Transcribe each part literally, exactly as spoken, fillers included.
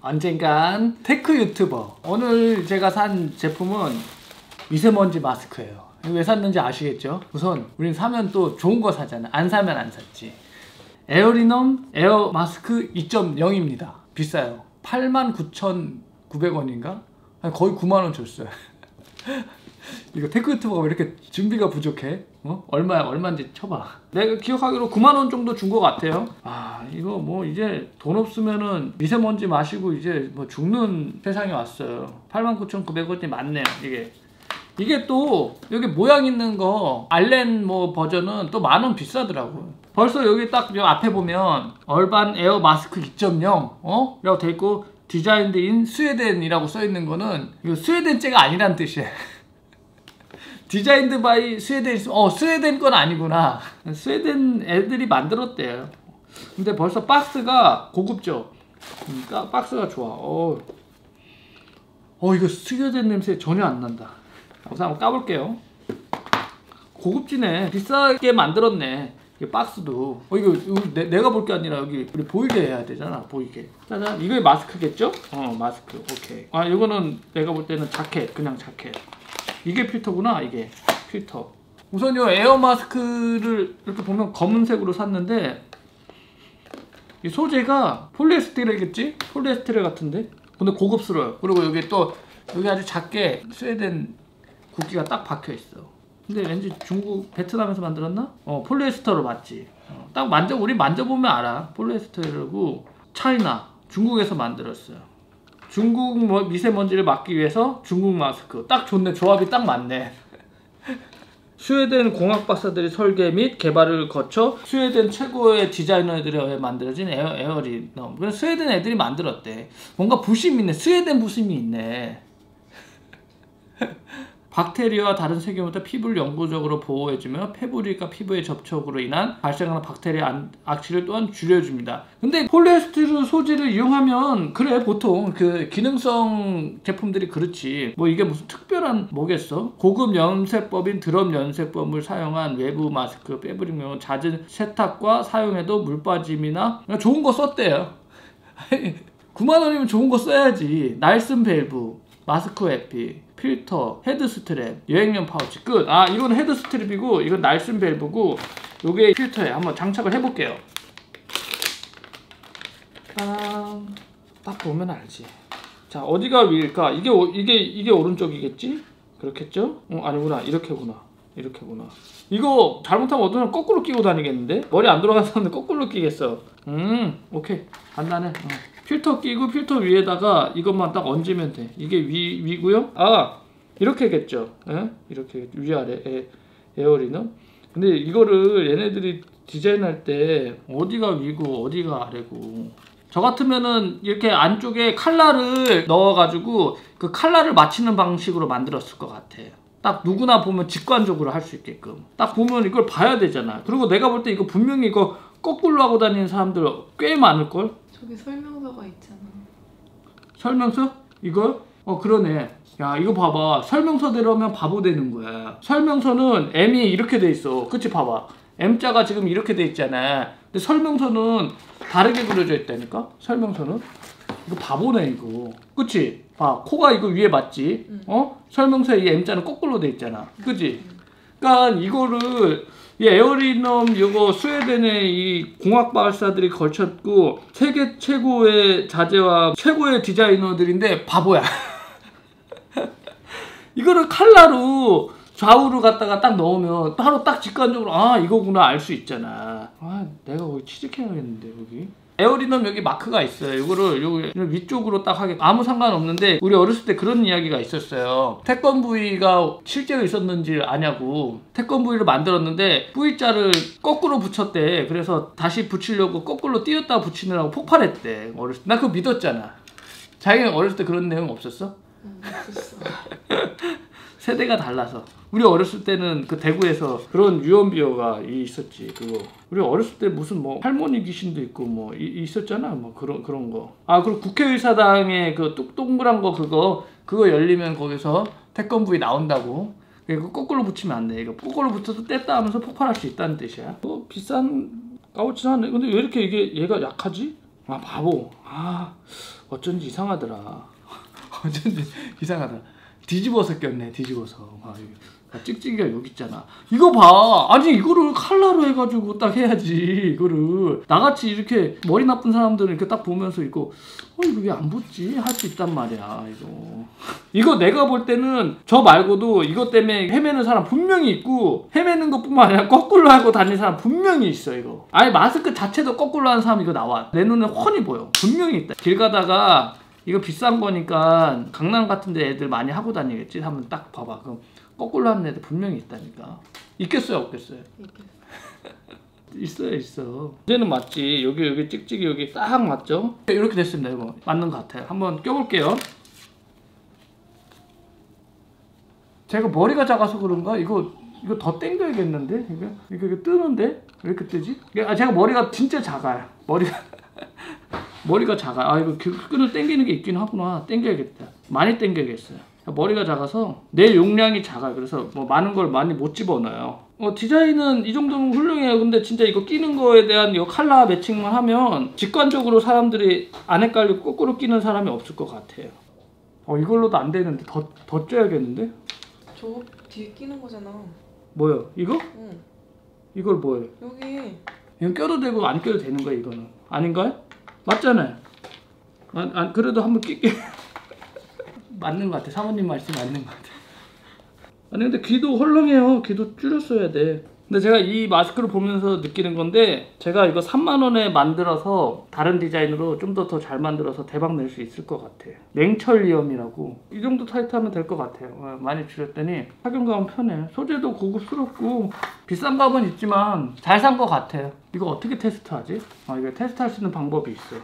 언젠간 테크 유튜버. 오늘 제가 산 제품은 미세먼지 마스크예요. 왜 샀는지 아시겠죠? 우선 우린 사면 또 좋은 거 사잖아. 안 사면 안 샀지. 에어리넘 에어 마스크 이 점 영입니다 비싸요. 팔만 구천구백 원인가? 거의 구만 원 줬어요. 이거 테크 유튜버가 왜 이렇게 준비가 부족해? 어? 얼마야? 얼마인지 쳐봐. 내가 기억하기로 구만 원 정도 준 것 같아요. 아, 이거 뭐 이제 돈 없으면은 미세먼지 마시고 이제 뭐 죽는 세상에 왔어요. 팔만 구천구백 원이 맞네요, 이게. 이게 또 여기 모양 있는 거 알렌 뭐 버전은 또 만 원 비싸더라고요. 벌써 여기 딱 요 앞에 보면 얼반 에어 마스크 이 점 영 어? 라고 돼 있고 디자인드 인 스웨덴이라고 써 있는 거는 이거 스웨덴 째가 아니란 뜻이에요. 디자인드 바이 스웨덴, 어 스웨덴 건 아니구나. 스웨덴 애들이 만들었대요. 근데 벌써 박스가 고급죠. 음, 박스가 좋아. 어, 어 이거 스웨덴 냄새 전혀 안 난다. 우선 한번 까볼게요. 고급지네. 비싸게 만들었네. 이게 박스도. 어 이거, 이거 내, 내가 볼 게 아니라 여기 우리 보이게 해야 되잖아. 보이게. 짜잔. 이게 마스크겠죠? 어 마스크. 오케이. 아 이거는 내가 볼 때는 자켓. 그냥 자켓. 이게 필터구나. 이게 필터. 우선 이 에어 마스크를 이렇게 보면 검은색으로 샀는데 이 소재가 폴리에스테르겠지? 폴리에스테르 같은데? 근데 고급스러워요. 그리고 여기 또 여기 아주 작게 스웨덴 국기가 딱 박혀 있어. 근데 왠지 중국 베트남에서 만들었나? 어 폴리에스터로 맞지. 어, 딱 만져 우리 만져보면 알아. 폴리에스터고 차이나 중국에서 만들었어요. 중국 뭐 미세먼지를 막기 위해서 중국 마스크. 딱 좋네. 조합이 딱 맞네. 스웨덴 공학 박사들이 설계 및 개발을 거쳐 스웨덴 최고의 디자이너들에 의해 만들어진 에어, 에어리넘. 그래서 스웨덴 애들이 만들었대. 뭔가 부심이 있네. 스웨덴 부심이 있네. 박테리아와 다른 세균부터 피부를 영구적으로 보호해주며 페브릴과 피부의 접촉으로 인한 발생하는 박테리아 악취를 또한 줄여줍니다. 근데 폴리에스테르 소재를 이용하면 그래 보통 그 기능성 제품들이 그렇지 뭐 이게 무슨 특별한 뭐겠어? 고급 연쇄법인 드럼 연쇄법을 사용한 외부 마스크 페브릴용 잦은 세탁과 사용해도 물 빠짐이나 그냥 좋은 거 썼대요. 구만 원이면 좋은 거 써야지. 날슨 밸브, 마스크 에피, 필터, 헤드 스트랩, 여행용 파우치 끝. 아 이건 헤드 스트랩이고 이건 날슨 밸브고 요게 필터에 한번 장착을 해볼게요. 따란. 딱 보면 알지. 자 어디가 위일까? 이게 오, 이게 이게 오른쪽이겠지? 그렇겠죠? 어 아니구나. 이렇게구나. 이렇게구나. 이거 잘못하면 어떤 사람 거꾸로 끼고 다니겠는데? 머리 안 돌아가는 사람은 거꾸로 끼겠어. 음 오케이 간단해. 어. 필터 끼고 필터 위에다가 이것만 딱 얹으면 돼. 이게 위, 위고요. 아 이렇게겠죠. 에? 이렇게 위아래 에, 에어리넘. 근데 이거를 얘네들이 디자인할 때 어디가 위고 어디가 아래고. 저 같으면은 이렇게 안쪽에 칼라를 넣어가지고 그 칼라를 맞추는 방식으로 만들었을 것 같아. 딱 누구나 보면 직관적으로 할 수 있게끔. 딱 보면 이걸 봐야 되잖아. 그리고 내가 볼 때 이거 분명히 이거 거꾸로 하고 다니는 사람들 꽤 많을걸? 저기 설명서가 있잖아. 설명서? 이거? 어 그러네. 야 이거 봐봐. 설명서대로 하면 바보 되는 거야. 설명서는 M이 이렇게 돼 있어. 그치 봐봐. M자가 지금 이렇게 돼 있잖아. 근데 설명서는 다르게 그려져 있다니까? 설명서는? 이거 바보네 이거. 그치? 봐 코가 이거 위에 맞지? 응. 어? 설명서에 이 M자는 거꾸로 돼 있잖아. 그치? 응. 그러니까 이거를 이 에어리넘 이거 스웨덴의 이 공학 박사들이 걸쳤고 세계 최고의 자재와 최고의 디자이너들인데 바보야. 이거를 칼라로 좌우로 갖다가 딱 넣으면 바로 딱 직관적으로 아 이거구나 알 수 있잖아. 아 내가 거기 취직해야겠는데 여기. 에어리넘 여기 마크가 있어요. 이거를 여기 위쪽으로 딱 하게 아무 상관없는데 우리 어렸을 때 그런 이야기가 있었어요. 태권브이가 실제로 있었는지 아냐고. 태권브이를 만들었는데 V자를 거꾸로 붙였대. 그래서 다시 붙이려고 거꾸로 띄었다 붙이느라고 폭발했대. 어렸을 때. 나 그거 믿었잖아. 자기는 어렸을 때 그런 내용 없었어? 응, 없었어. 세대가 달라서. 우리 어렸을 때는 그 대구에서 그런 유언비어가 있었지. 그거 우리 어렸을 때 무슨 뭐 할머니 귀신도 있고 뭐 이, 있었잖아. 뭐 그런 그런 거. 아 그리고 국회의사당에 그 동그란 거 그거 그거 열리면 거기서 태권브이 나온다고. 이거 거꾸로 붙이면 안 돼. 이거 거꾸로 붙여서 뗐다 하면서 폭발할 수 있다는 뜻이야. 뭐 비싼 까우치는 하네. 근데 왜 이렇게 이게 얘가 약하지? 아 바보. 아 어쩐지 이상하더라. 어쩐지 이상하더라. 뒤집어서 꼈네. 뒤집어서. 아, 찍찍이가 여기 있잖아. 이거 봐. 아니 이거를 칼라로 해가지고 딱 해야지. 이거를 나같이 이렇게 머리 나쁜 사람들은 이렇게 딱 보면서 이거 어 이거 왜 안 붙지? 할 수 있단 말이야. 이거 이거 내가 볼 때는 저 말고도 이것 때문에 헤매는 사람 분명히 있고, 헤매는 것뿐만 아니라 거꾸로 하고 다니는 사람 분명히 있어. 이거 아예 마스크 자체도 거꾸로 하는 사람 이거 나와. 내 눈에 훤히 보여. 분명히 있다. 길 가다가 이거 비싼 거니까 강남 같은 데 애들 많이 하고 다니겠지. 한번 딱 봐봐. 그럼 거꾸로 하는 애들 분명히 있다니까. 있겠어요 없겠어요? 있어요 있어. 이제는 맞지. 여기 여기 찍찍이 여기 딱 맞죠? 이렇게 됐습니다. 이거 맞는 것 같아요. 한번 껴볼게요. 제가 머리가 작아서 그런가? 이거 이거 더 당겨야겠는데? 이거 이거, 이거 뜨는데? 왜 이렇게 뜨지? 아 제가 머리가 진짜 작아요. 머리가 머리가 작아. 아 이거 끈을 당기는 게 있긴 하구나. 당겨야겠다. 많이 당겨야겠어요. 머리가 작아서 내 용량이 작아요. 그래서 뭐 많은 걸 많이 못 집어넣어요. 어, 디자인은 이 정도면 훌륭해요. 근데 진짜 이거 끼는 거에 대한 이거 칼라 매칭만 하면 직관적으로 사람들이 안 헷갈리고 거꾸로 끼는 사람이 없을 것 같아요. 어 이걸로도 안 되는데 더, 더 쪄야겠는데? 저 뒤에 끼는 거잖아. 뭐요? 이거? 응. 이걸 뭐예요? 여기. 이건 껴도 되고 안 껴도 되는 거야 이거는. 아닌가요? 맞잖아요. 아, 아, 그래도 한번 끼게. 맞는 것 같아. 사모님 말씀 맞는 것 같아. 아니 근데 귀도 헐렁해요. 귀도 줄였어야 돼. 근데 제가 이 마스크를 보면서 느끼는 건데, 제가 이거 삼만 원에 만들어서 다른 디자인으로 좀 더 더 잘 만들어서 대박 낼 수 있을 것 같아요. 냉철리엄이라고. 이 정도 타이트하면 될 것 같아요. 어, 많이 줄였더니 착용감은 편해. 소재도 고급스럽고 비싼 값은 있지만 잘 산 것 같아요. 이거 어떻게 테스트하지? 아 이거 테스트할 수 있는 방법이 있어요.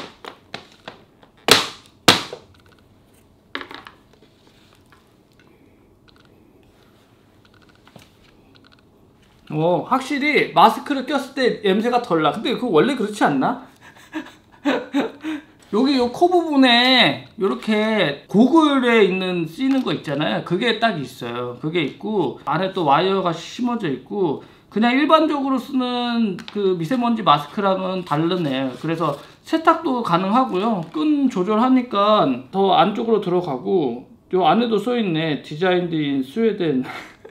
어, 확실히 마스크를 꼈을 때 냄새가 덜 나. 근데 그거 원래 그렇지 않나? 여기 요 코 부분에 이렇게 고글에 있는 쓰이는 거 있잖아요. 그게 딱 있어요. 그게 있고 안에 또 와이어가 심어져 있고, 그냥 일반적으로 쓰는 그 미세먼지 마스크랑은 다르네요. 그래서 세탁도 가능하고요. 끈 조절하니까 더 안쪽으로 들어가고, 요 안에도 써있네. 디자인드 인 스웨덴.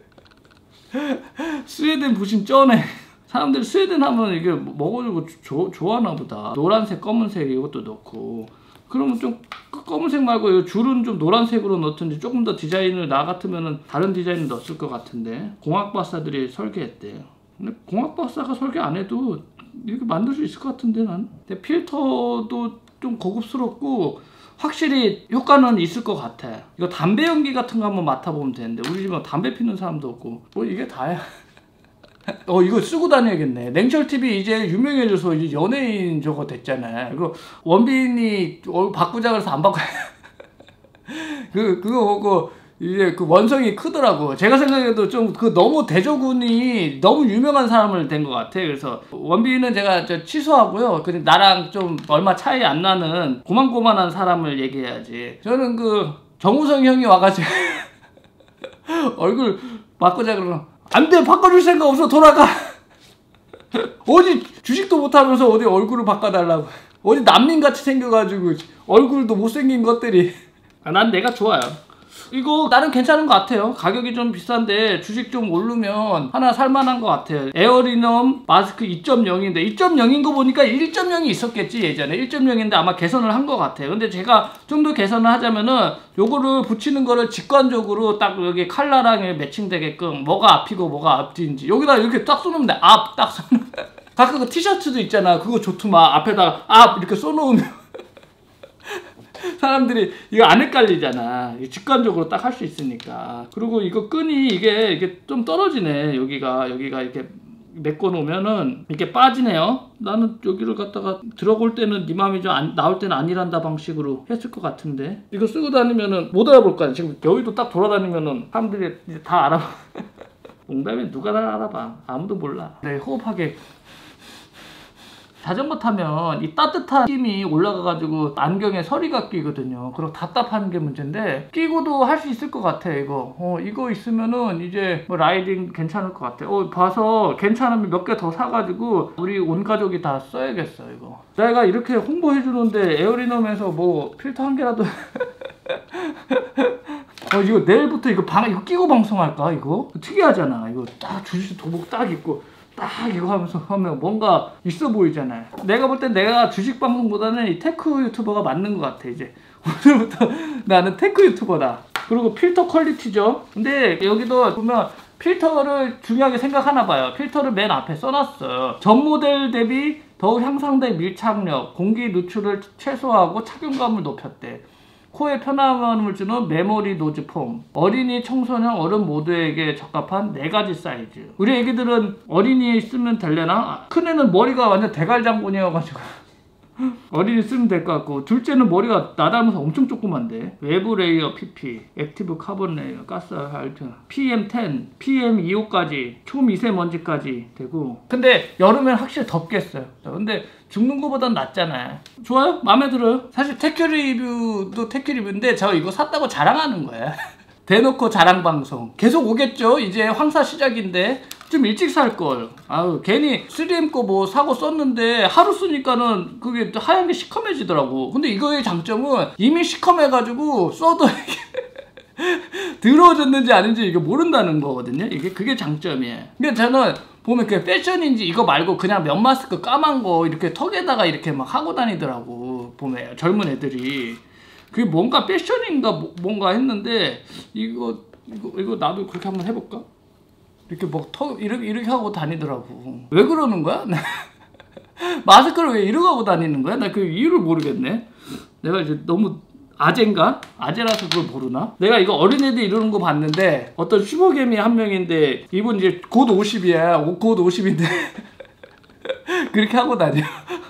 스웨덴 보시면 쩌네. 사람들이 스웨덴 하면 이게 먹어주고 조, 좋아하나 보다. 노란색, 검은색 이것도 넣고. 그러면 좀 검은색 말고 이 줄은 좀 노란색으로 넣든지, 조금 더 디자인을 나 같으면 다른 디자인을 넣었을 것 같은데 공학박사들이 설계했대요. 근데 공학박사가 설계 안 해도 이렇게 만들 수 있을 것 같은데 난. 근데 필터도 좀 고급스럽고 확실히 효과는 있을 것 같아. 이거 담배 연기 같은 거 한번 맡아보면 되는데, 우리 집은 담배 피는 사람도 없고 뭐 이게 다야. 어 이거 쓰고 다녀야겠네. 냉철티비 이제 유명해져서 이제 연예인 저거 됐잖아요. 이거 원빈이 어, 바꾸자 그래서 안 바꿔. 그 그거 보고 이제 그 원성이 크더라고. 제가 생각해도 좀 그 너무 대저군이 너무 유명한 사람을 된 것 같아. 그래서 원빈은 제가 저 취소하고요. 근데 나랑 좀 얼마 차이 안 나는 고만고만한 사람을 얘기해야지. 저는 그 정우성 형이 와가지고 얼굴 바꾸자 그러면 안 돼, 바꿔줄 생각 없어, 돌아가. 어디 주식도 못하면서 어디 얼굴을 바꿔달라고. 어디 난민같이 생겨가지고 얼굴도 못생긴 것들이. 아, 난 내가 좋아요. 이거 나름 괜찮은 것 같아요. 가격이 좀 비싼데 주식 좀 오르면 하나 살만한 것 같아요. 에어리넘 마스크 이 점 영인데 이 점 영인 거 보니까 일 점 영이 있었겠지 예전에. 일 점 영인데 아마 개선을 한 것 같아요. 근데 제가 좀 더 개선을 하자면은 요거를 붙이는 거를 직관적으로 딱 여기 칼라랑 매칭되게끔 뭐가 앞이고 뭐가 앞뒤인지 여기다 이렇게 딱 써놓으면 돼. 앞 딱 써놓으면. 가끔 그 티셔츠도 있잖아. 그거 좋더만. 앞에다가 앞 이렇게 써놓으면 사람들이 이거 안 헷갈리잖아. 직관적으로 딱 할 수 있으니까. 그리고 이거 끈이 이게 이게 좀 떨어지네. 여기가 여기가 이렇게 메꿔 놓으면은 이렇게 빠지네요. 나는 여기를 갖다가 들어올 때는 네 맘이죠. 안, 나올 때는 아니란다 방식으로 했을 것 같은데. 이거 쓰고 다니면은 못 알아볼 거야. 지금 여의도 딱 돌아다니면은 사람들이 이제 다 알아봐. 농담에 누가 다 알아봐. 아무도 몰라. 네, 호흡하게. 자전거 타면 이 따뜻한 힘이 올라가가지고 안경에 서리가 끼거든요. 그럼 답답한 게 문제인데 끼고도 할 수 있을 것 같아 이거. 어 이거 있으면은 이제 뭐 라이딩 괜찮을 것 같아. 어 봐서 괜찮으면 몇 개 더 사가지고 우리 온 가족이 다 써야겠어 이거. 내가 이렇게 홍보해주는데 에어리넘에서 뭐 필터 한 개라도 어 이거 내일부터 이거 방 이거 끼고 방송할까 이거? 특이하잖아. 이거 딱 주식 도복 딱 입고 딱 이거 하면서 하면 뭔가 있어 보이잖아요. 내가 볼 땐 내가 주식 방송보다는 이 테크 유튜버가 맞는 것 같아. 이제 오늘부터 나는 테크 유튜버다. 그리고 필터 퀄리티죠. 근데 여기도 보면 필터를 중요하게 생각하나 봐요. 필터를 맨 앞에 써놨어요. 전 모델 대비 더욱 향상된 밀착력, 공기 누출을 최소화하고 착용감을 높였대. 코에 편함을 주는 메모리 노즈 폼, 어린이, 청소년, 어른 모두에게 적합한 네 가지 사이즈. 우리 애기들은 어린이 쓰면 될려나? 큰애는 머리가 완전 대갈장군이어가지고 어린이 쓰면 될 것 같고, 둘째는 머리가 나 닮아서 엄청 조그만데. 외부 레이어 피피, 액티브 카본 레이어, 가스 할트, 피엠 텐, 피엠 이십오까지 초미세먼지까지 되고. 근데 여름엔 확실히 덥겠어요. 근데 죽는 거보단 낫잖아요. 좋아요? 마음에 들어요? 사실 테크 리뷰도 테크 리뷰인데 저 이거 샀다고 자랑하는 거야. 대놓고 자랑 방송 계속 오겠죠. 이제 황사 시작인데 좀 일찍 살걸. 아유 괜히 쓰리엠 거 뭐 사고 썼는데 하루 쓰니까는 그게 하얀 게 시커매지더라고. 근데 이거의 장점은 이미 시커매가지고 써도 이게 더러워졌는지 아닌지 이게 모른다는 거거든요. 이게 그게 장점이에요. 근데 저는 보면 그게 패션인지 이거 말고 그냥 면 마스크 까만 거 이렇게 턱에다가 이렇게 막 하고 다니더라고. 보면 젊은 애들이 그게 뭔가 패션인가 뭐, 뭔가 했는데 이거 이거 이거 나도 그렇게 한번 해볼까? 이렇게 뭐 턱 이렇게 이렇게 하고 다니더라고. 왜 그러는 거야? 마스크를 왜 이러고 하고 다니는 거야? 나 그 이유를 모르겠네. 내가 이제 너무 아재인가? 아재라서 그걸 모르나? 내가 이거 어린애들 이러는 거 봤는데 어떤 슈퍼개미 한 명인데 이분 이제 곧 오십이야. 곧 오십인데 그렇게 하고 다녀.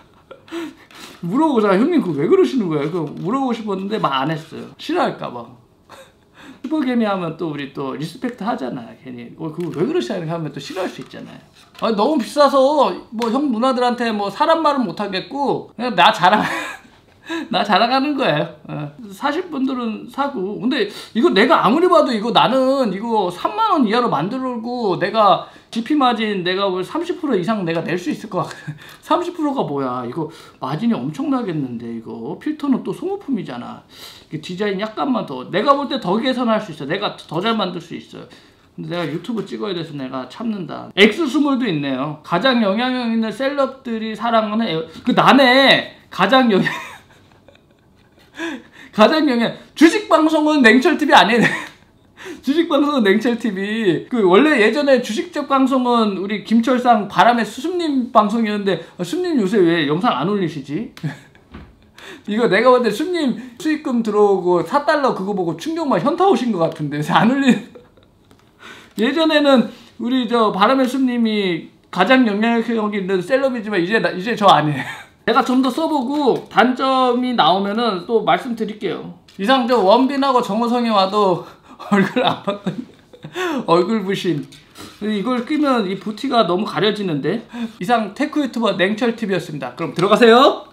물어보자. 형님 그거 왜 그러시는 거예요? 그거 물어보고 싶었는데 말 안 했어요. 싫어할까봐. 슈퍼개미 하면 또 우리 또 리스펙트 하잖아. 괜히 어, 그거 왜 그러시는 하면 또 싫어할 수 있잖아요. 아니, 너무 비싸서 뭐 형 누나들한테 뭐 사람 말은 못 하겠고 그냥 나 자랑 나 자랑하는 거예요. 어. 사실 분들은 사고. 근데 이거 내가 아무리 봐도 이거 나는 이거 삼만 원 이하로 만들고 내가 지피 마진 내가 삼십 퍼센트 이상 내가 낼 수 있을 것 같아. 삼십 퍼센트가 뭐야. 이거 마진이 엄청나겠는데 이거. 필터는 또 소모품이잖아. 디자인 약간만 더 내가 볼 때 더 개선할 수 있어. 내가 더 잘 만들 수 있어요. 근데 내가 유튜브 찍어야 돼서 내가 참는다. 엑스스몰도 있네요. 가장 영향력 있는 셀럽들이 사랑하는 에어... 그 남의 가장 영향 가장 영향 주식방송은 냉철티비 아니네. 주식방송은 냉철티비. 그 원래 예전에 주식적 방송은 우리 김철상 바람의 수습님 방송이었는데 어, 수님 요새 왜 영상 안 올리시지? 이거 내가 볼 때 수님 수익금 들어오고 사 달러 그거 보고 충격만 현타 오신 것 같은데 안 올리. 예전에는 우리 저 바람의 수님이 가장 영향력 있는 셀럽이지만 이제 나, 이제 저 아니에요. 내가 좀 더 써보고 단점이 나오면은 또 말씀드릴게요. 이상 저 원빈하고 정호성이 와도 얼굴 안 바꿔. 얼굴 부심. 이걸 끼면 이 부티가 너무 가려지는데. 이상 테크 유튜버 냉철티비였습니다. 그럼 들어가세요.